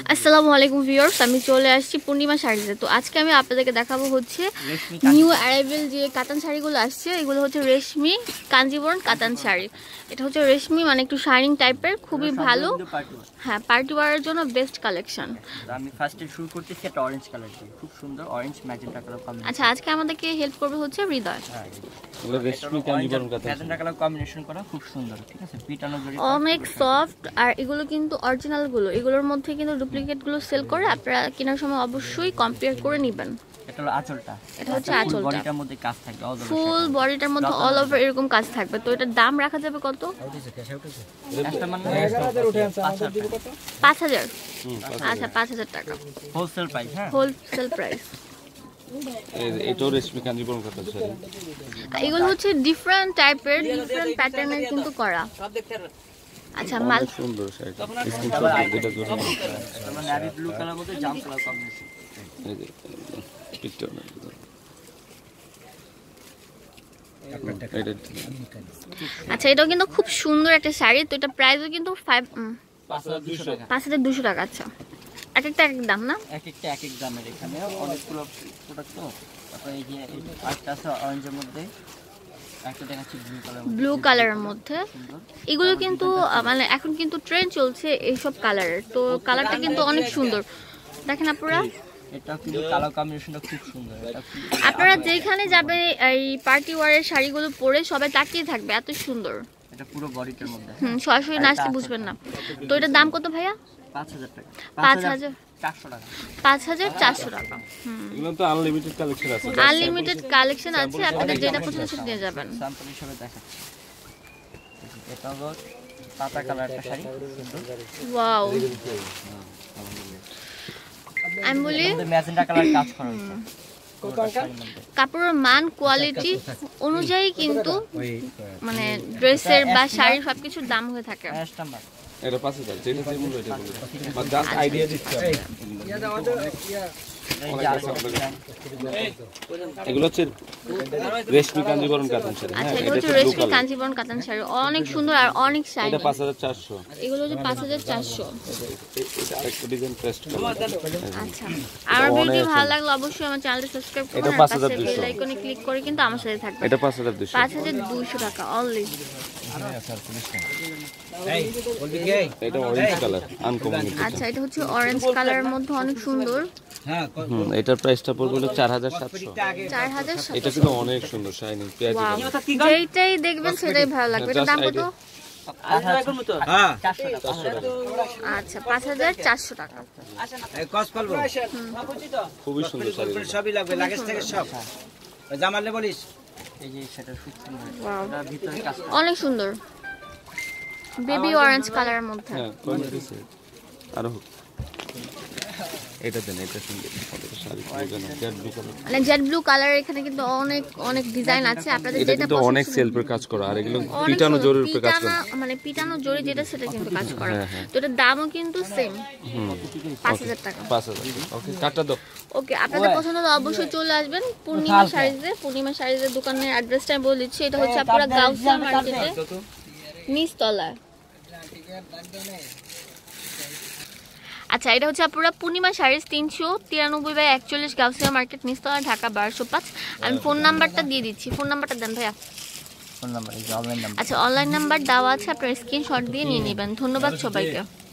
আসসালামু আলাইকুম ভিউয়ার্স, আমি চলে আসছি পূর্ণিমা শাড়িতে। তো আজকে আমি আপনাদেরকে দেখাবো হচ্ছে নিউ অ্যারাইভেল যে কাতান শাড়িগুলো আসছে, এগুলো হচ্ছে রেশমি কাঞ্জিবরম কাতান শাড়ি। এটা হচ্ছে রেশমি, মানে একটু শাইনিং টাইপের, খুবই ভালো। হ্যাঁ, পার্টি ওয়ারের জন্য বেস্ট কালেকশন। আমি ফার্স্টে শুরু করতেছি একটা অরেঞ্জ কালার দিয়ে, খুব সুন্দর অরেঞ্জ ম্যাজেন্টা কালার কম্বিনেশন। আচ্ছা, আজকে আমাদেরকে হেল্প করবে হচ্ছে হৃদয়। হ্যাঁ, এগুলো রেশমি কাঞ্জিবরম কাতান ম্যাজেন্টা কালার কম্বিনেশন করা, খুব সুন্দর। ঠিক আছে, পিটানো জড়ি অনেক সফট। আর এগুলো কিন্তু অরিজিনাল গুলো, এগুলোর মধ্যে কিন্তু ডুপ্লিকেট গুলো সেল করে। আপনারা কেনার সময় অবশ্যই কম্পেয়ার করে নেবেন। এটা হলো আঁচলটা, এটা হচ্ছে আঁচলটা, বডিটার মধ্যে কাজ থাকবে, ফুল বডিটার মধ্যে অল ওভার এরকম কাজ থাকবে। তো এটার দাম রাখা যাবে কত? 5000। আচ্ছা, 5000 টাকা হোলসেল প্রাইস। হ্যাঁ, হোলসেল প্রাইস। এটাও রেশমি কাঞ্জিবরম কাতান শাড়ি। এগুলো হচ্ছে ডিফারেন্ট টাইপের, ডিফারেন্ট প্যাটার্নের কিন্তু করা। আচ্ছা, মাল সুন্দর শাড়িটা, স্ক্রিনশট যেটা জন্য মানে নেভি ব্লু কালার মধ্যে জাম কালার কম্বিনেশন। এই যে পিকচার আচ্ছা, এটাও কিন্তু খুব সুন্দর একটা শাড়ি। তো এটা প্রাইসও কিন্তু 5200 টাকা। আচ্ছা, এক একটা এক এক দাম না? এক একটা এক এক দামের। এখানে অনেকগুলো প্রোডাক্ট। তো তারপরে এই যে আরেকটা আছে অরেঞ্জের মধ্যে, একটা দেখাচ্ছি ব্লু কালারের মধ্যে। এগুলো কিন্তু মানে এখন কিন্তু ট্রেন্ড চলছে এইসব কালারের। তো কালারটা কিন্তু অনেক সুন্দর, দেখেন আপনারা। এটা কিন্তু কালার কম্বিনেশনটা খুব সুন্দর। আপনারা যেখানে যাবেন এই পার্টি ওয়ারের শাড়িগুলো পরে সবাই তাকিয়ে থাকবে, এত সুন্দর। এটা পুরো বডিটার মধ্যে। সরাসরি না আসলে বুঝবেন না। তো এটার দাম কত ভাইয়া? 5000 টাকা। 5400 টাকা। 5400 টাকা। এগুলো তো আনলিমিটেড কালেকশন আছে, আনলিমিটেড কালেকশন আছে, আপনাদের যেটা পছন্দ সেটা নিয়ে যাবেন। স্যাম্পল হিসেবে দেখাচ্ছি। এটা হলো পাতা কালার একটা শাড়ি, সুন্দর। ওয়াও, আমি বলি ম্যাজেন্টা কালার কাজ করা হয়েছে। কাপড়ের মান কোয়ালিটি অনুযায়ী কিন্তু মানে ড্রেসের বা শাড়ির সবকিছুর দাম হয়ে থাকে। এটা 5000, যেটা যে মূল্য এটা বলে বা জাস্ট আইডিয়া দিচ্ছি। এগুলো হচ্ছে রেশমি কাঞ্জিবরম কাতান শাড়ি। আচ্ছা, এটা হচ্ছে রেশমি কাঞ্জিবরম কাতান শাড়ি, অনেক সুন্দর আর অনেক শাইনি। এটা 5400। এগুলো হচ্ছে 5400। এটা আরেকটা ডিজাইন পেস্ট করা। আচ্ছা, আমার ভিডিও ভালো লাগলে অবশ্যই আমার চ্যানেলটা সাবস্ক্রাইব করবেন আর পাশে বেল আইকনে ক্লিক করে কিন্তু আমার সাথে থাকবেন। এটা 5200। 5200 টাকা অনলি। এটা অরেঞ্জ কালার, আনকমন। আচ্ছা, এটা হচ্ছে অরেঞ্জ কালারের মধ্যে অনেক সুন্দর। এটার প্রাইসটা পড়বে হলো 4700। 4700। এটা কিন্তু অনেক সুন্দর শাইনিং পেঁয়াজি কালার। যেইটাই দেখবেন সেটাই ভালো লাগবে। এটার দাম কত? আচ্ছা, 5400 টাকা। খুবই সুন্দর শাড়ি, সবই লাগবে, লাগেজ থেকে সব জামালে বলিস। এই যে সেটা খুব সুন্দর, এটা ভিতরে কাজ অনেক সুন্দর, বেবি অরেঞ্জ কালারের মধ্যে। হ্যাঁ, কোন দিছে আরো এটা দেন, এটা সুন্দর শাড়ি, জেড ব্লু কালার। মানে জেড ব্লু কালার। এখানে কিন্তু অনেক অনেক ডিজাইন আছে, আপনাদের এটা যেটা কিন্তু পছন্দ অনেক সেলফের কাজ করা, আর এগুলো পিটানো জরির উপর কাজ করা, মানে পিটানো জরি যেটা সেটা কিন্তু কাজ করা। তো এটার দামও কিন্তু সেম, 5000 টাকা। 5000। ওকে, কাটটা দাও। ওকে, আপনাদের পছন্দ হলে অবশ্যই চলে আসবেন পূর্ণিমা শাড়িজে। পূর্ণিমা শাড়িজের দোকানের অ্যাড্রেসটা আমি বলে দিচ্ছি। এটা হচ্ছে আপনারা গাউসিয়া মার্কেটে নিচতলায়। আচ্ছা, এটা হচ্ছে আপনারা পূর্ণিমা শাড়িজ 393/41 গাউসিয়া মার্কেট নিচতলা, ঢাকা 1205। আমি ফোন নাম্বারটা দিয়ে দিচ্ছি, ফোন নাম্বারটা দেন ভাইয়া। ফোন নাম্বার, এই যে অনলাইন নাম্বার। আচ্ছা, অনলাইন নাম্বার দেওয়া আছে, আপনারা স্ক্রিনশট দিয়ে নিয়ে নেবেন। ধন্যবাদ সবাইকে।